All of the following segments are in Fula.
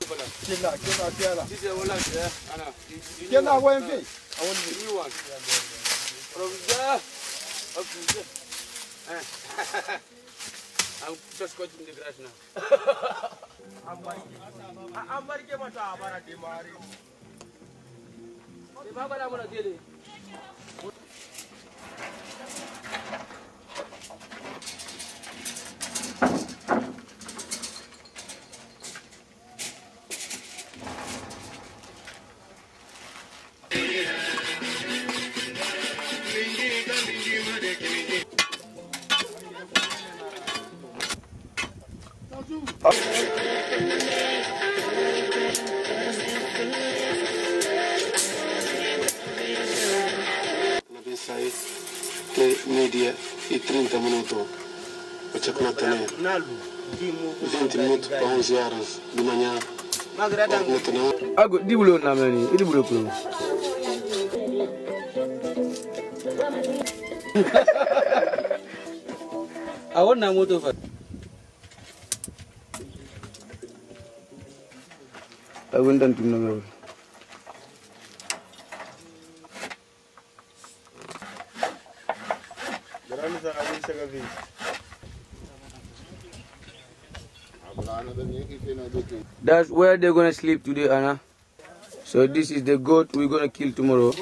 I'm just cutting the grass now. I'm very much about the Mari. The Baba Ramona did it. Media e 30 minutos. Eu tinha que manter 20 minutos para 11 horas de manhã. Ago di bulo na mani, di bulo ko. Awon na moto fa. Agun dan tim na. That's where they're gonna sleep today, Anna. So this is the goat we're gonna kill tomorrow.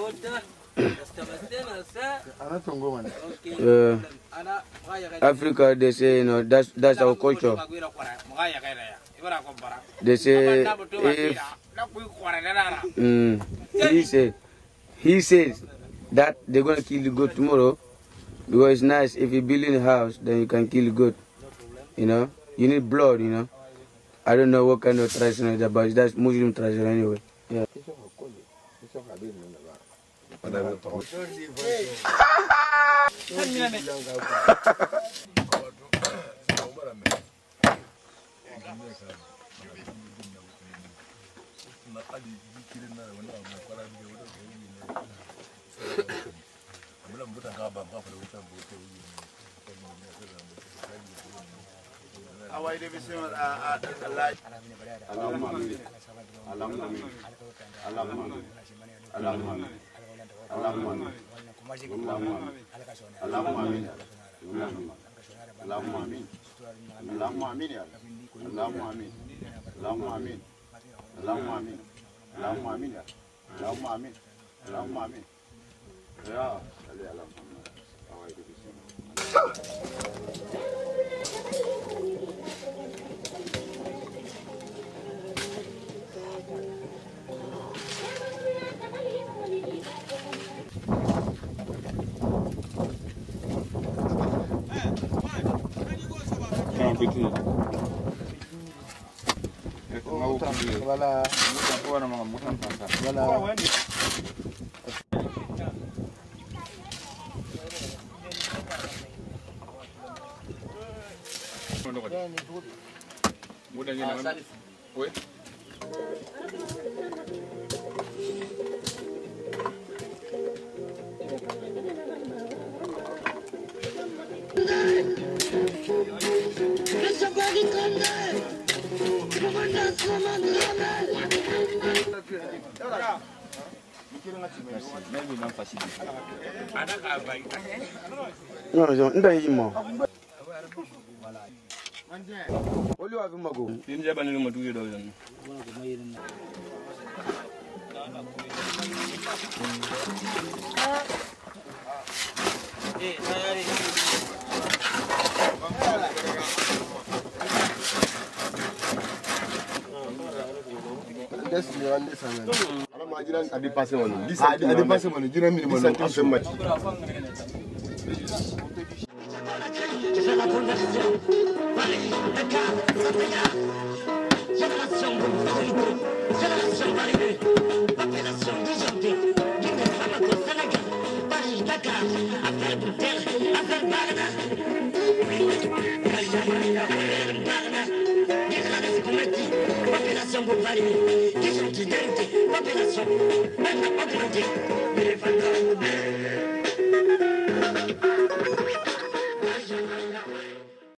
Africa, they say, you know, that's our culture. They say if he says that they're gonna kill the goat tomorrow because it's nice if you build in a house, then you can kill the goat. You know, you need blood. You know. I don't know what kind of tradition is that, but that's Muslim tradition anyway. Yeah. Population